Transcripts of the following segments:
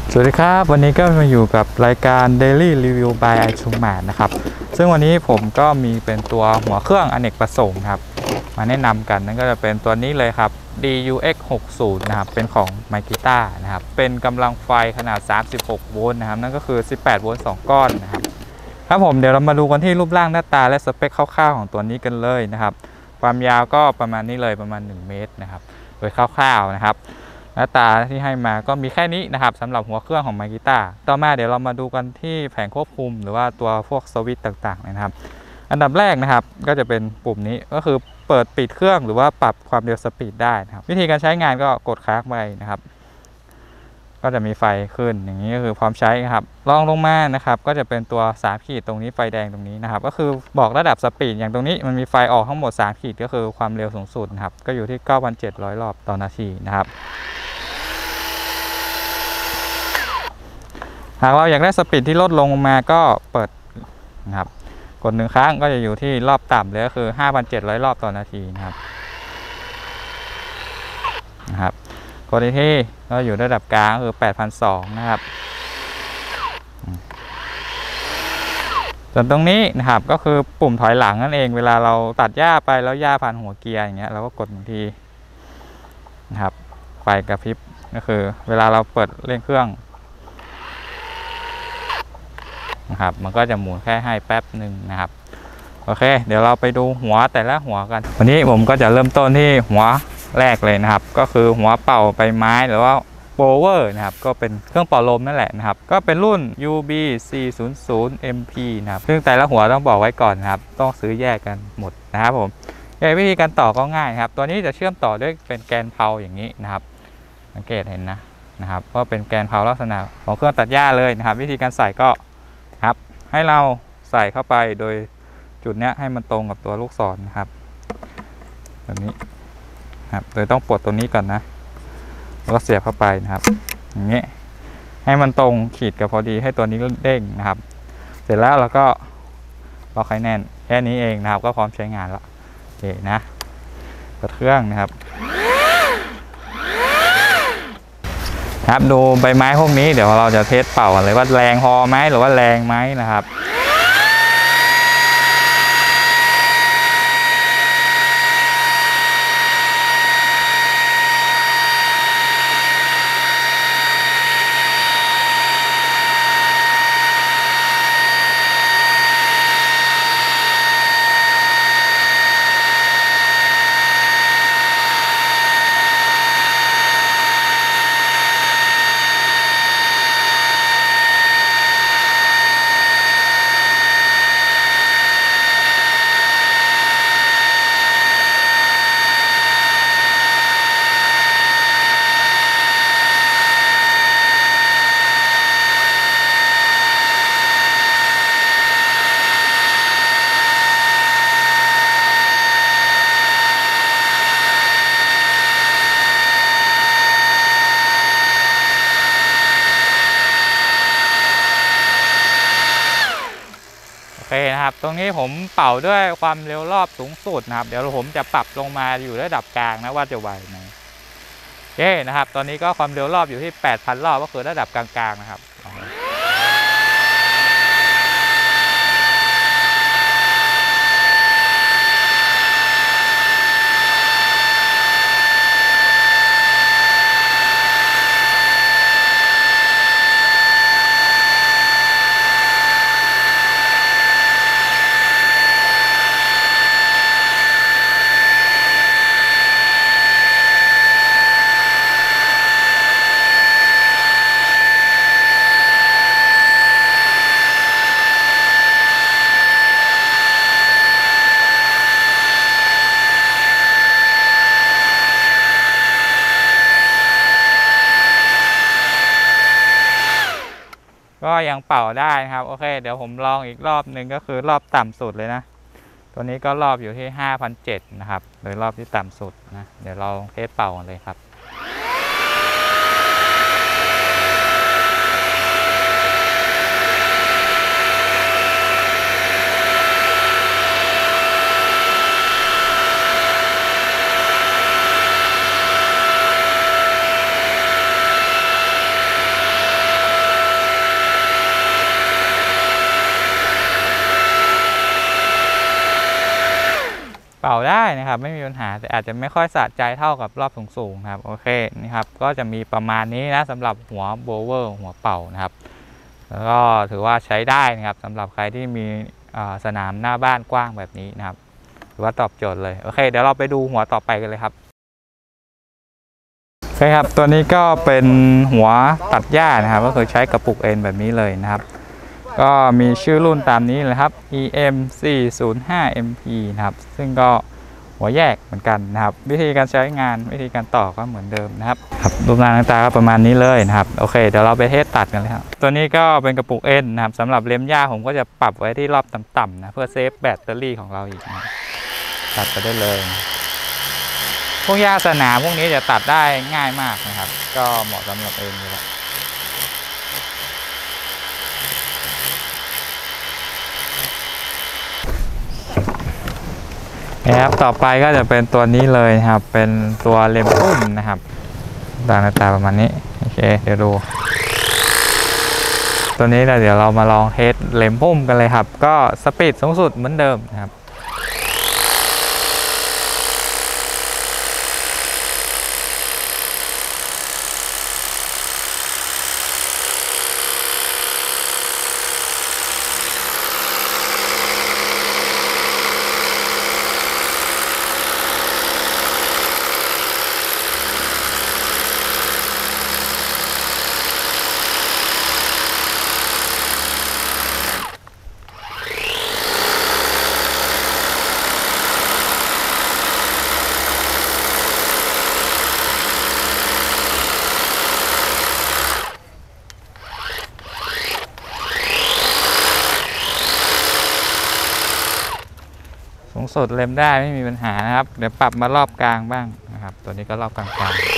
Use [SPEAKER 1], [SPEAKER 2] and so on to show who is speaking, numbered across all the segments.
[SPEAKER 1] สวัสดีครับวันนี้ก็มาอยู่กับรายการ Daily Review by i c h u m a t นะครับซึ่งวันนี้ผมก็มีเป็นตัวหัวเครื่องอเนกประสงค์ครับมาแนะนำกันนั่นก็จะเป็นตัวนี้เลยครับ DUX 60นะครับเป็นของ Makita นะครับเป็นกำลังไฟขนาด36โวลต์นะครับนั่นก็คือ18โวลต์2ก้อนนะครับครับผมเดี๋ยวเรามาดูกันที่รูปร่างหน้าตาและสเปคคร่าวๆของตัวนี้กันเลยนะครับความยาวก็ประมาณนี้เลยประมาณ1เมตรนะครับโดยคร่าวๆนะครับหน้าตาที่ให้มาก็มีแค่นี้นะครับสำหรับหัวเครื่องของ Makita ต่อมาเดี๋ยวเรามาดูกันที่แผงควบคุมหรือว่าตัวพวกสวิตช์ต่างๆนะครับอันดับแรกนะครับก็จะเป็นปุ่มนี้ก็คือเปิดปิดเครื่องหรือว่าปรับความเร็วสปีดได้นะครับวิธีการใช้งานก็กดค้างไว้นะครับก็จะมีไฟขึ้นอย่างนี้ก็คือพร้อมใช้ครับรองลงมานะครับก็จะเป็นตัว3ขีดตรงนี้ไฟแดงตรงนี้นะครับก็คือบอกระดับสปีดอย่างตรงนี้มันมีไฟออกทั้งหมด3ขีดก็คือความเร็วสูงสุดนะครับก็อยู่ที่ 9,700 รอบต่อนาทีนะครับหากเราอยากได้สปีดที่ลดลงมาก็เปิดนะครับกด1ครั้งก็จะอยู่ที่รอบต่ำเลยก็คือ 5,700 รอบต่อนาทีนะครับกดอีกทีก็อยู่ระดับกลางคือ 8,200 นะครับส่วนตรงนี้นะครับก็คือปุ่มถอยหลังนั่นเองเวลาเราตัดหญ้าไปแล้วหญ้าผ่านหัวเกียร์อย่างเงี้ยเราก็กด1ทีนะครับไฟกระพริบก็คือเวลาเราเปิดเร่งเครื่องนะครับมันก็จะหมุนแค่ให้แป๊บหนึ่งนะครับโอเคเดี๋ยวเราไปดูหัวแต่ละหัวกันวันนี้ผมก็จะเริ่มต้นที่หัวแรกเลยนะครับก็คือหัวเป่าใบไม้หรือว่าโบเวอร์นะครับก็เป็นเครื่องเป่าลมนั่นแหละนะครับก็เป็นรุ่น UB 400 MP นะครับซึ่งแต่ละหัวต้องบอกไว้ก่อนนะครับต้องซื้อแยกกันหมดนะครับผมวิธีการต่อก็ง่ายครับตัวนี้จะเชื่อมต่อด้วยเป็นแกนเพลาอย่างนี้นะครับสังเกตเห็นนะครับก็เป็นแกนเพลาลักษณะของเครื่องตัดหญ้าเลยนะครับวิธีการใส่ก็ครับให้เราใส่เข้าไปโดยจุดเนี้ยให้มันตรงกับตัวลูกศรนะครับแบบนี้ครับโดยต้องปลดตัวนี้ก่อนนะแล้วก็เสียบเข้าไปนะครับอย่างนี้ให้มันตรงขีดกับพอดีให้ตัวนี้เด้งนะครับเสร็จแล้วเราก็ล็อกให้แน่นแค่นี้เองนะครับก็พร้อมใช้งานแล้วโอเคนะเปิดเครื่องนะครับครับดูใบไม้พวกนี้เดี๋ยวเราจะเทสเป่ากันเลยว่าแรงพอไหมหรือว่าแรงไหมนะครับโอเคนะครับตรงนี้ผมเป่าด้วยความเร็วรอบสูงสุดนะครับเดี๋ยวผมจะปรับลงมาอยู่ระดับกลางนะว่าจะไหวไหมโอเคนะครับตอนนี้ก็ความเร็วรอบอยู่ที่ 8,000 รอบก็คือระดับกลางๆนะครับก็ยังเป่าได้นะครับโอเคเดี๋ยวผมลองอีกรอบหนึ่งก็คือรอบต่ำสุดเลยนะตัวนี้ก็รอบอยู่ที่ 5,700 นะครับโดยรอบที่ต่ำสุดนะเดี๋ยวเราเทสเป่ากันเลยครับ โได้นะครับไม่มีปัญหาแต่อาจจะไม่ค่อยสะใจเท่ากับรอบสูงๆครับโอเคนี่ครับก็จะมีประมาณนี้นะสำหรับหัวโบเวอร์หัวเป่านะครับแล้วก็ถือว่าใช้ได้นะครับสำหรับใครที่มีสนามหน้าบ้านกว้างแบบนี้นะครับถือว่าตอบโจทย์เลยโอเคเดี๋ยวเราไปดูหัวต่อไปกันเลยครับโอเคครับตัวนี้ก็เป็นหัวตัดหญ้านะครับก็คือใช้กระปุกเอ็นแบบนี้เลยนะครับก็มีชื่อรุ่นตามนี้เลยครับ EM 405 MP นะครับซึ่งก็หัวแยกเหมือนกันนะครับวิธีการใช้งานวิธีการต่อก็เหมือนเดิมนะครับรูปร่างหน้าตาก็ประมาณนี้เลยนะครับโอเคเดี๋ยวเราไปเทสตัดกันเลยครับตัวนี้ก็เป็นกระปุกเอ็นนะครับสำหรับเล็มหญ้าผมก็จะปรับไว้ที่รอบต่ำๆนะเพื่อเซฟแบตเตอรี่ของเราอีกนะตัดไปได้เลยพวกหญ้าสนามพวกนี้จะตัดได้ง่ายมากนะครับก็เหมาะสำหรับเอ็นอยู่แล้วนะครับต่อไปก็จะเป็นตัวนี้เลยครับเป็นตัวเลมพุ่มนะครับหน้าตาประมาณนี้โอเคเดี๋ยวดูตัวนี้เดี๋ยวเรามาลองเทสเลมพุ่มกันเลยครับก็สปีดสูงสุดเหมือนเดิมนะครับสูงสุดเล็มได้ไม่มีปัญหานะครับเดี๋ยวปรับมารอบกลางบ้างนะครับตัวนี้ก็รอบกลางๆ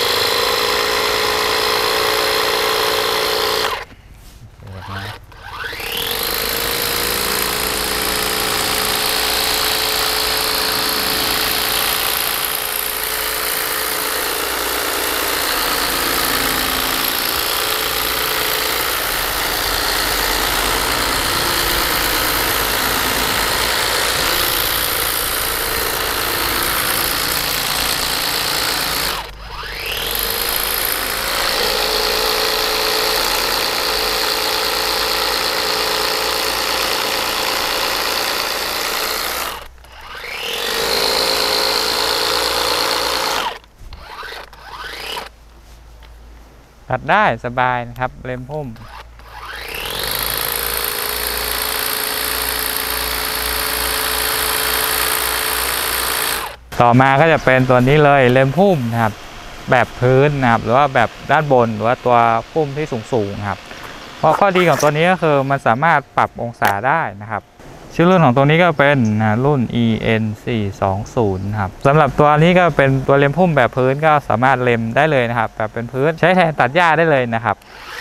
[SPEAKER 1] ตัดได้สบายนะครับเลมพุ่มต่อมาก็จะเป็นตัวนี้เลยเลมพุ่มนะครับแบบพื้นนะครับหรือว่าแบบด้านบนหรือว่าตัวพุ่มที่สูงๆครับเพราะข้อดีของตัวนี้ก็คือมันสามารถปรับองศาได้นะครับชื่อรุ่นของตัวนี้ก็เป็นรุ่น EN 420ครับสำหรับตัวนี้ก็เป็นตัวเลมพุ่มแบบพื้นก็สามารถเลมได้เลยนะครับแบบเป็นพื้นใช้แทนตัดหญ้าได้เลยนะครับ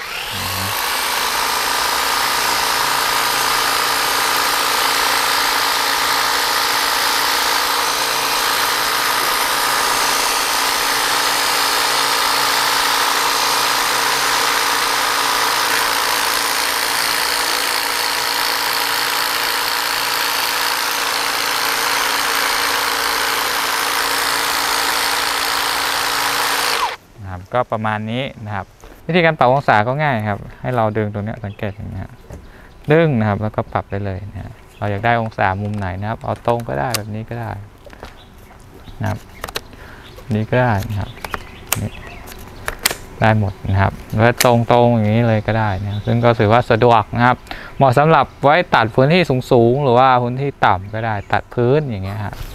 [SPEAKER 1] ก็ประมาณนี้นะครับวิธีการปรับองศาก็ง่ายครับให้เราดึงตรงนี้สังเกตอย่างนี้ดึงนะครับแล้วก็ปรับได้เลยนะเราอยากได้องศามุมไหนนะครับเอาตรงก็ได้แบบนี้ก็ได้นะครับนี้ก็ได้นะครับนี่ได้หมดนะครับแล้วตรงอย่างนี้เลยก็ได้นะซึ่งก็ถือว่าสะดวกนะครับเหมาะสำหรับไว้ตัดพื้นที่สูงๆหรือว่าพื้นที่ต่ำก็ได้ตัดพื้นอย่างเงี้ยครับ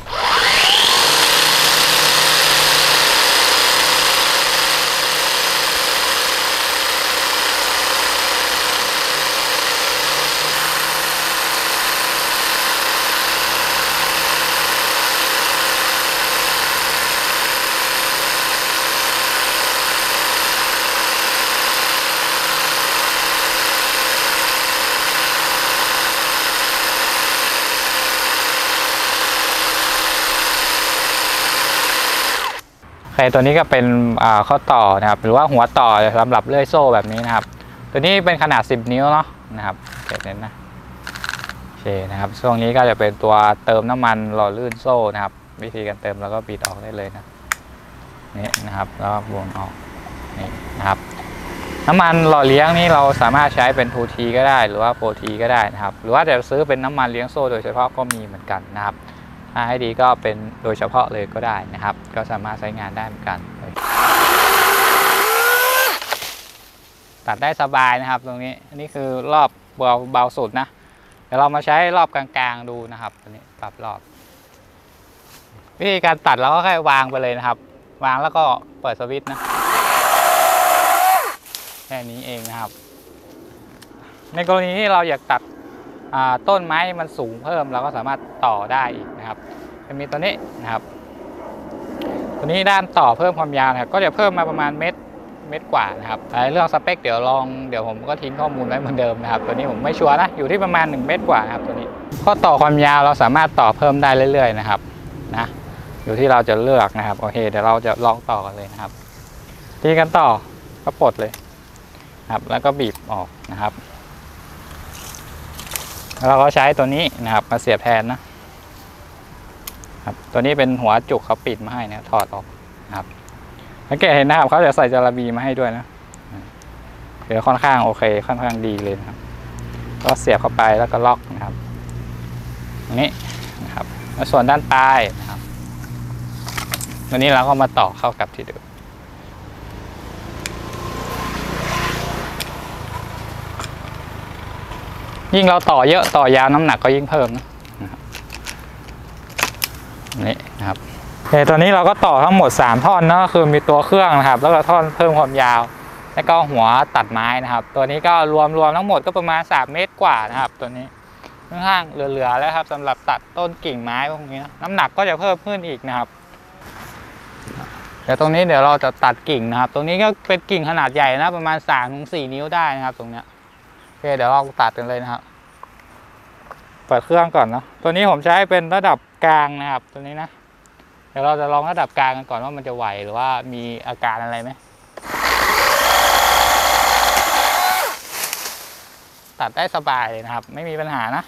[SPEAKER 1] ตัวนี้ก็เป็นข้อต่อนะครับหรือว่าหัวต่อสำหรับเลื่อยโซ่แบบนี้นะครับตัวนี้เป็นขนาด10 นิ้วเนาะนะครับเน้นนะโอเคนะครับช่วงนี้ก็จะเป็นตัวเติมน้ำมันหล่อลื่นโซ่นะครับวิธีการเติมแล้วก็บิดออกได้เลยนะนี่นะครับแล้ววนออกนี่นะครับน้ำมันหล่อเลี้ยงนี่เราสามารถใช้เป็น 2T ก็ได้หรือว่า 4T ก็ได้นะครับหรือว่าจะซื้อเป็นน้ำมันเลี้ยงโซ่โดยเฉพาะก็มีเหมือนกันนะครับถ้าให้ดีก็เป็นโดยเฉพาะเลยก็ได้นะครับก็สามารถใช้งานได้เหมือนกันตัดได้สบายนะครับตรงนี้อันนี้คือรอบเบาสุดนะเดี๋ยวเรามาใช้รอบกลางๆดูนะครับตัวนี้ปรับรอบวิธีการตัดเราก็แค่วางไปเลยนะครับวางแล้วก็เปิดสวิตช์นะแค่นี้เองนะครับในกรณีที่เราอยากตัดต้นไม้มันสูงเพิ่มเราก็สามารถต่อได้อีกนะครับจะมีตัวนี้นะครับตัวนี้ด้านต่อเพิ่มความยาวนะครับก็จะเพิ่มมาประมาณเมตรกว่านะครับเรื่องสเปคเดี๋ยวผมก็ทิ้งข้อมูลไว้เหมือนเดิมนะครับตัวนี้ผมไม่ชัวร์นะอยู่ที่ประมาณ1 เมตรกว่านะครับตัวนี้ข้อต่อความยาวเราสามารถต่อเพิ่มได้เรื่อยๆนะครับนะอยู่ที่เราจะเลือกนะครับโอเคเดี๋ยวเราจะลองต่อกันเลยนะครับทีกันต่อก็ปลดเลยครับแล้วก็บีบออกนะครับเราก็ใช้ตัวนี้นะครับมาเสียบแทนนะครับตัวนี้เป็นหัวจุกเขาปิดมาให้นะถอดออกนะครับสังเกตเห็นนะครับเขาจะใส่จาระบีมาให้ด้วยนะเดี๋ยวค่อนข้างโอเคค่อนข้างดีเลยนะครับก็เสียบเข้าไปแล้วก็ล็อกนะครับตรงนี้นะครับแล้วส่วนด้านปลายนะครับตัวนี้เราก็มาต่อเข้ากับที่เดิมยิ่งเราต่อเยอะต่อยาวน้ำหนักก็ยิ่งเพิ่มนะครับนี่นะครับตอนนี้เราก็ต่อทั้งหมด3ท่อนนะคือมีตัวเครื่องนะครับแล้วก็ท่อนเพิ่มความยาวแล้วก็หัวตัดไม้นะครับตัวนี้ก็รวมทั้งหมดก็ประมาณ3 เมตรกว่านะครับตัวนี้ค่อนข้างเหลือแล้วครับสำหรับตัดต้นกิ่งไม้พวกนี้น้ำหนักก็จะเพิ่มขึ้นอีกนะครับเดี๋ยวตรงนี้เดี๋ยวเราจะตัดกิ่งนะครับตรงนี้ก็เป็นกิ่งขนาดใหญ่นะประมาณ3-4 นิ้วได้นะครับตรงเนี้ยโอเคเดี๋ยวเราตัดกันเลยนะครับเปิดเครื่องก่อนเนาะตัวนี้ผมใช้เป็นระดับกลางนะครับตัวนี้นะเดี๋ยวเราจะลองระดับกลางกันก่อนว่ามันจะไหวหรือว่ามีอาการอะไรไหมตัดได้สบายเลยนะครับไม่มีปัญหานะ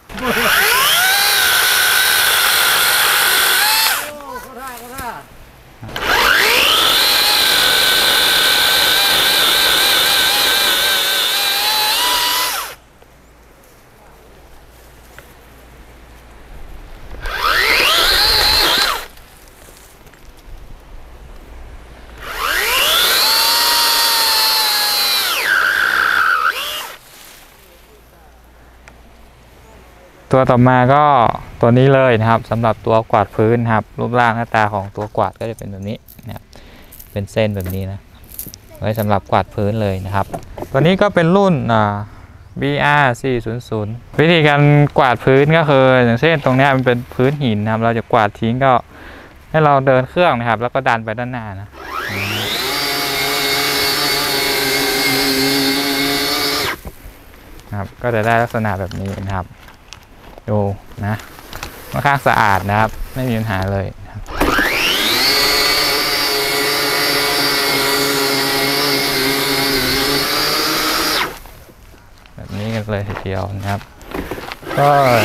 [SPEAKER 1] ตัวต่อมาก็ตัวนี้เลยนะครับสำหรับตัวกวาดพื้นครับรูปร่างหน้าตาของตัวกวาดก็จะเป็นแบบนี้นะครับเป็นเส้นแบบนี้นะไว้สำหรับกวาดพื้นเลยนะครับตัวนี้ก็เป็นรุ่นBR 400วิธีการกวาดพื้นก็คืออย่างเช่นตรงนี้มันเป็นพื้นหินนะครับเราจะกวาดทิ้งก็ให้เราเดินเครื่องนะครับแล้วก็ดันไปด้านหน้านะครับก็จะได้ลักษณะแบบนี้นะครับดูนะค่อนข้างสะอาดนะครับไม่มีปัญหาเลยนะครับแบบนี้กันเลยทีเดียวนะครับก็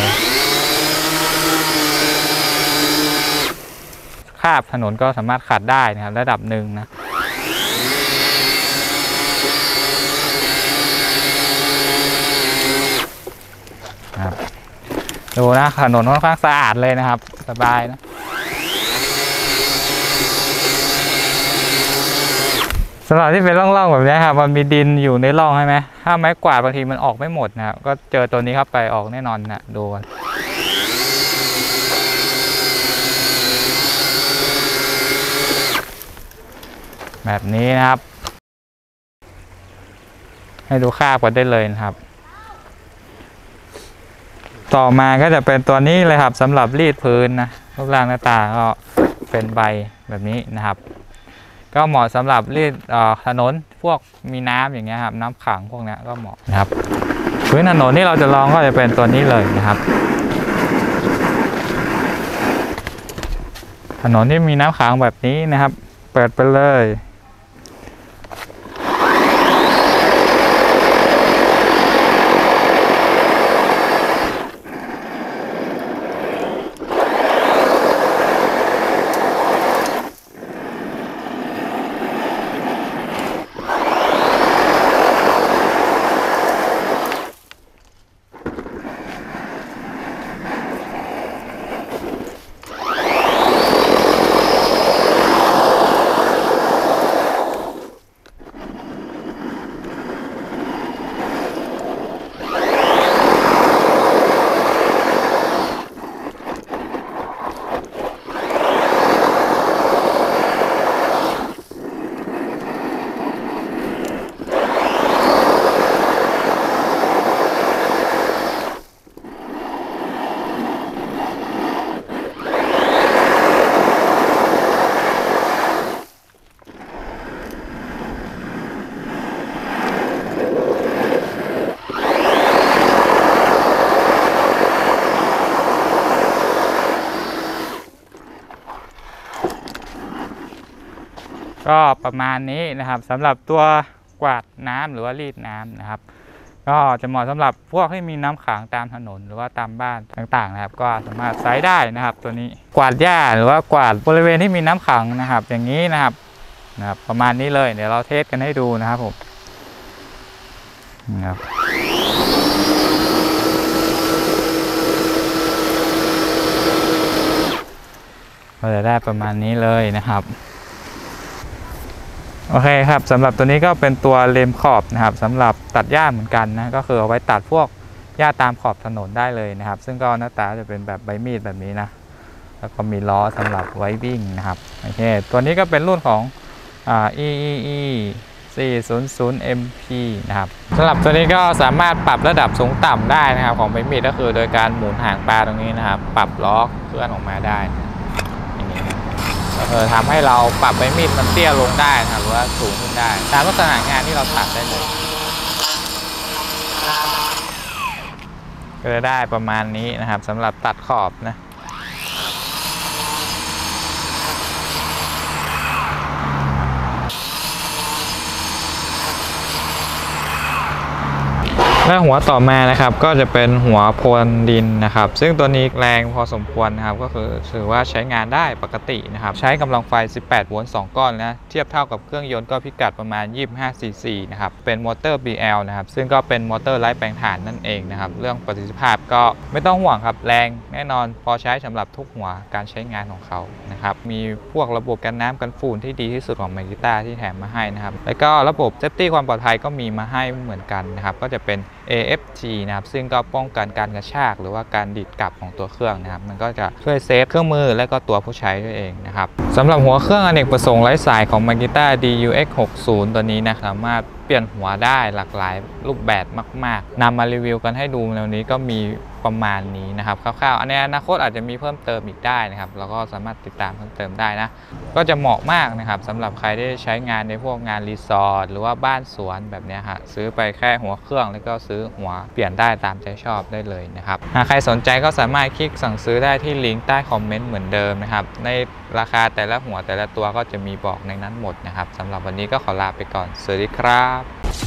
[SPEAKER 1] คราบถนนก็สามารถขัดได้นะครับระดับหนึ่งนะครับดูนะถนนค่อนข้างสะอาดเลยนะครับสบายนะสำหรับที่เป็นร่องๆแบบนี้ครับมันมีดินอยู่ในร่องใช่ไหมถ้าไม้กวาดบางทีมันออกไม่หมดนะครับก็เจอตัวนี้เข้าไปออกแน่นอนนะดูกันแบบนี้นะครับให้ดูคราบกันได้เลยนะครับต่อมาก็จะเป็นตัวนี้เลยครับสำหรับรีดพื้นนะรูปร่างหน้าตาก็เป็นใบแบบนี้นะครับก็เหมาะสำหรับรีดถนนพวกมีน้ำอย่างเงี้ยครับน้ำขังพวกนี้ก็เหมาะนะครับพื้นถนนที่เราจะลองก็จะเป็นตัวนี้เลยนะครับถนนที่มีน้ำขังแบบนี้นะครับเปิดไปเลยก็ประมาณนี้นะครับสำหรับตัวกวาดน้ำหรือว่ารีดน้ำนะครับก็จะเหมาะสำหรับพวกที่มีน้ำขังตามถนนหรือว่าตามบ้านต่างๆนะครับก็สามารถใช้ได้นะครับตัวนี้กวาดหญ้าหรือว่ากวาดบริเวณที่มีน้ำขังนะครับอย่างนี้นะครับประมาณนี้เลยเดี๋ยวเราเทสกันให้ดูนะครับผมนะครับก็จะได้ประมาณนี้เลยนะครับโอเคครับสำหรับตัวนี้ก็เป็นตัวเลมขอบนะครับสำหรับตัดหญ้าเหมือนกันนะก็คือเอาไว้ตัดพวกหญ้าตามขอบถนนได้เลยนะครับซึ่งก็หน้าตาจะเป็นแบบใบมีดแบบนี้นะแล้วก็มีล้อสำหรับไว้วิ่งนะครับโอเคตัวนี้ก็เป็นรุ่นของEEE 400 MP นะครับสำหรับตัวนี้ก็สามารถปรับระดับสูงต่ำได้นะครับของใบมีดก็คือโดยการหมุนหางปลาตรงนี้นะครับปรับล้อเคลื่อนออกมาได้อย่างนี้ก็คือทำให้เราปรับใบมีดมันเตี้ยลงได้นะครับหรือว่าสูงขึ้นได้ตามลักษณะงานที่เราตัดได้เลยก็จะได้ประมาณนี้นะครับสำหรับตัดขอบนะและหัวต่อมานะครับก็จะเป็นหัวพรวนดินนะครับซึ่งตัวนี้แรงพอสมควรนะครับก็คือถือว่าใช้งานได้ปกตินะครับใช้กำลังไฟ18โวลต์2ก้อนนะเทียบเท่ากับเครื่องยนต์ก็พิกัดประมาณ25 cc นะครับเป็นมอเตอร์ BL นะครับซึ่งก็เป็นมอเตอร์ไร้แปลงถ่านนั่นเองนะครับเรื่องประสิทธิภาพก็ไม่ต้องห่วงครับแรงแน่นอนพอใช้สำหรับทุกหัวการใช้งานของเขานะครับมีพวกระบบกันน้ำกันฝุ่นที่ดีที่สุดของมากิต้าที่แถมมาให้นะครับแล้วก็ระบบเซฟตี้ความปลอดภัยก็มีมาให้เหมือนกันนะครับก็จะเป็นAFG นะครับซึ่งก็ป้องกันการกระชากหรือว่าการดีดกลับของตัวเครื่องนะครับมันก็จะช่วยเซฟเครื่องมือและก็ตัวผู้ใช้ด้วยเองนะครับสำหรับหัวเครื่องอเนกประสงค์ไร้สายของ Makita DUX 60ตัวนี้นะสามารถเปลี่ยนหัวได้หลากหลายรูปแบบมากๆนำมารีวิวกันให้ดูในวันนี้ก็มีประมาณนี้นะครับคร่าวๆในอนาคตอาจจะมีเพิ่มเติมอีกได้นะครับแล้วก็สามารถติดตามเพิ่มเติมได้นะก็จะเหมาะมากนะครับสำหรับใครที่ใช้งานในพวกงานรีสอร์ทหรือว่าบ้านสวนแบบนี้ฮะซื้อไปแค่หัวเครื่องแล้วก็ซื้อหัวเปลี่ยนได้ตามใจชอบได้เลยนะครับหากใครสนใจก็สามารถคลิกสั่งซื้อได้ที่ลิงก์ใต้คอมเมนต์เหมือนเดิมนะครับในราคาแต่ละหัวแต่ละตัวก็จะมีบอกในนั้นหมดนะครับสำหรับวันนี้ก็ขอลาไปก่อนสวัสดีครับ